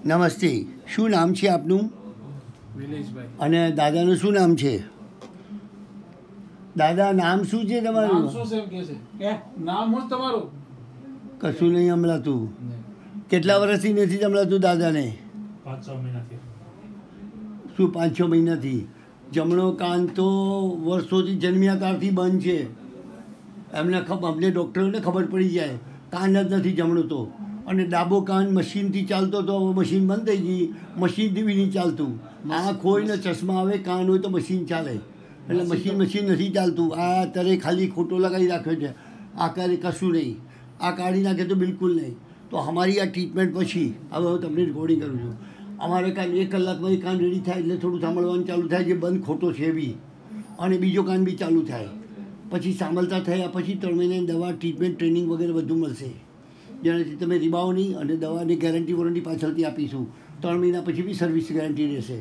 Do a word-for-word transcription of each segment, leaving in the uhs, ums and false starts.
નમસ્તે. શું નામ છે આપનું? વિલેશભાઈ. અને દાદાનું શું નામ છે? દાદા નામ શું છે તમારું? નામ શું છે એમ કે છે કે નામ શું તમારું? કશું નહીં સંભળાતું. કેટલા વર્ષથી નથી સંભળાતું દાદાને? પાંચ છ મહિનાથી. શું પાંચ છ મહિનાથી? જમણો કાન તો વર્ષોથી જન્મ્યા ત્યારથી બંધ છે. એમને ખબર, અમને ડૉક્ટરોને ખબર પડી જાય કાન જ નથી જમણું તો. અને ડાબો કાન મશીનથી ચાલતો તો હવે મશીન બંધ થઈ ગઈ, મશીનથી બી નહીં ચાલતું. આંખ હોય ને ચશ્મા આવે, કાન હોય તો મશીન ચાલે. એટલે મશીન મશીન નથી ચાલતું. આ અત્યારે ખાલી ખોટો લગાવી રાખ્યો છે. આ કરે કશું નહીં, આ કાઢી નાખે તો બિલકુલ નહીં. તો અમારી આ ટ્રીટમેન્ટ પછી હવે હું તમને રિકોર્ડિંગ કરું છું. અમારે કાન એક કલાકમાં એક કાન રેડી થાય એટલે થોડું સાંભળવાનું ચાલુ થાય, જે બંધ ખોટો છે બી, અને બીજો કાન બી ચાલુ થાય. પછી સાંભળતા થયા પછી ત્રણ મહિનાની દવા, ટ્રીટમેન્ટ, ટ્રેનિંગ વગેરે બધું મળશે, જેનાથી તમે રીબાવો નહીં. અને દવાની ગેરંટી વોરંટી પાછળથી આપીશું. ત્રણ મહિના પછી બી સર્વિસ ગેરંટી રહેશે.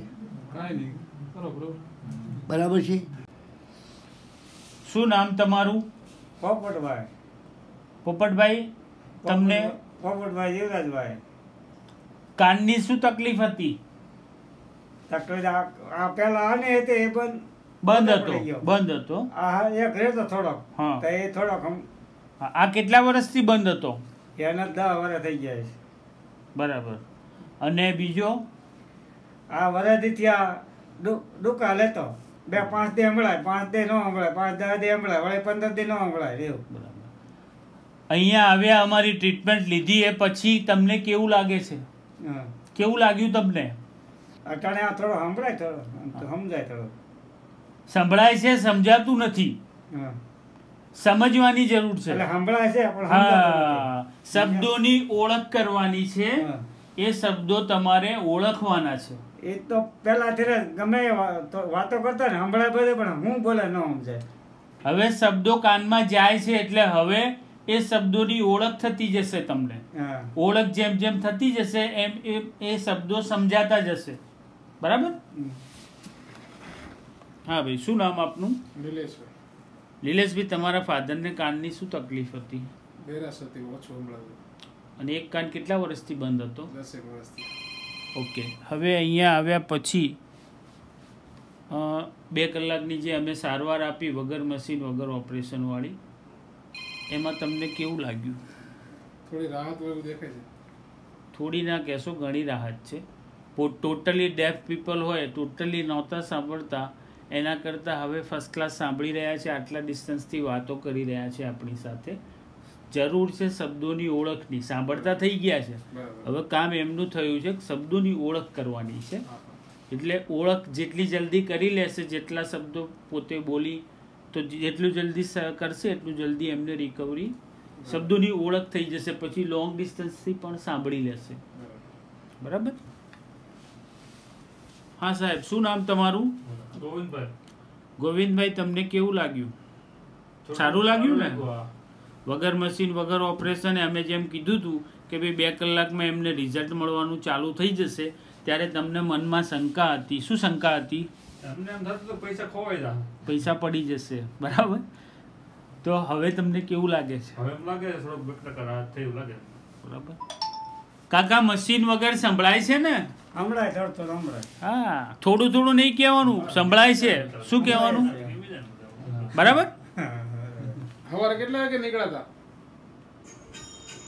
બરાબર છે? શું નામ તમારું? પોપટભાઈ. પોપટભાઈ, તમને પોપટભાઈ જીવરાજભાઈ. કાનની શું તકલીફ હતી? તકલીફ આ પેલા આને હતી એ બંધ બંધ હતો. બંધ હતો. આ એક રહેતો થોડોક. હા. તો એ થોડોક આ કેટલા વર્ષથી બંધ હતો? એને દસ વર્ષ થઈ ગયા છે. બરાબર. અને બીજો? આ વર્ષથી ત્યાં ડુકા લેતો. બે પાંચ દે સંભળાય, પાંચ દે ન સંભળાય, પાંચ દસ દે સંભળાય, વળી પંદર દે ન સંભળાય એવું. બરાબર. અહીંયા આવ્યા, અમારી ટ્રીટમેન્ટ લીધી એ પછી તમને કેવું લાગે છે? હા. કેવું લાગ્યું તમને? અટાણે આ થોડો સંભળાય, થોડો સમજાય, થોડો સંભળાય છે, સમજાતું નથી. હા. સમજવાની જરૂર છે. એટલે સંભળાય છે પણ હા, શબ્દોની ઓળખ કરવાની છે. હા. એ શબ્દો તમારે ઓળખવાના છે. એ તો પહેલાથી ગમે એ વાતો કરતા ને સંભળાય બધે, પણ હું બોલે ન સમજાય. હવે શબ્દો કાનમાં જાય છે એટલે હવે એ શબ્દોની ઓળખ થતી જશે તમને. હા. ઓળખ જેમ જેમ થતી જશે એમ એ એ શબ્દો સમજાતા જશે. બરાબર? હા ભાઈ, શું નામ આપનું? વિલેશભાઈ. નિલેશભાઈ, તમારા ફાધરને કાનની શું તકલીફ હતી? બેરાસ હતી, ઓછું સંભળાતું. અને એક કાન કેટલા વર્ષથી બંધ હતો? દસેક વર્ષથી. ઓકે. હવે અહીંયા આવ્યા પછી બે કલાકની જે અમે સારવાર આપી વગર મશીન વગર ઓપરેશનવાળી, એમાં તમને કેવું લાગ્યું? થોડી રાહત એવું દેખાય છે. થોડી ના કહેશો, ઘણી રાહત છે. ટોટલી ડેફ પીપલ હોય, ટોટલી નહોતા સાંભળતા, એના કરતાં હવે ફર્સ્ટ ક્લાસ સાંભળી રહ્યા છે, આટલા ડિસ્ટન્સથી વાતો કરી રહ્યા છે આપણી સાથે. જરૂર છે શબ્દોની ઓળખની. સાંભળતા થઈ ગયા છે, હવે કામ એમનું થયું છે શબ્દોની ઓળખ કરવાની છે. એટલે ઓળખ જેટલી જલ્દી કરી લેશે, જેટલા શબ્દો પોતે બોલી, તો જેટલું જલ્દી કરશે એટલું જલ્દી એમને રિકવરી, શબ્દોની ઓળખ થઈ જશે. પછી લોંગ ડિસ્ટન્સથી પણ સાંભળી લેશે. બરાબર? હા સાહેબ, શું નામ તમારું? ગોવિંદભાઈ. ગોવિંદભાઈ, તમને કેવું લાગ્યું? સારું લાગ્યું ને? વગર મશીન વગર ઓપરેશન. અમે જેમ કીધું હતું કે ભાઈ બે કલાકમાં એમને રિઝલ્ટ મળવાનું ચાલુ થઈ જશે, ત્યારે તમને મનમાં શંકા હતી. શું શંકા હતી? એમને એમ થતું પૈસા ખોવાઈ જાય, પૈસા પડી જશે. બરાબર? તો હવે તમને કેવું લાગે છે? હવે એમ લાગે થોડોક બે ટકા રાહત થઈ એવું લાગે. બરાબર. કાકા, મશીન વગર સંભળાય છે ને? સંભળાય, થોડું થોડું સંભળાય. હા, થોડું થોડું નહીં કહેવાનું, સંભળાય છે. શું કહેવાનું? બરાબર? સવારે કેટલા વાગે નીકળ્યા હતા?